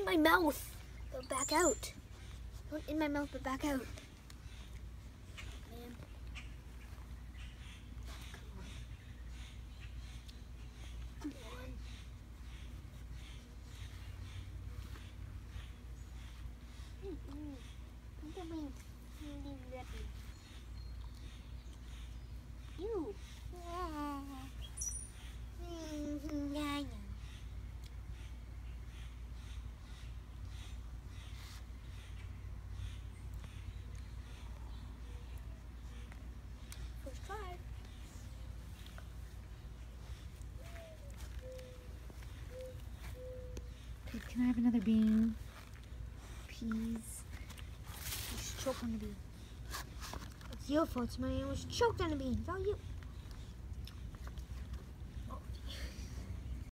in my mouth, but back out. Not in my mouth, but back out. Man. Come on. You. First try. Okay, can I have another bean? Peas. Just choke on the bean. It's your fault, Smiley. I was choked on the bean. It's all you.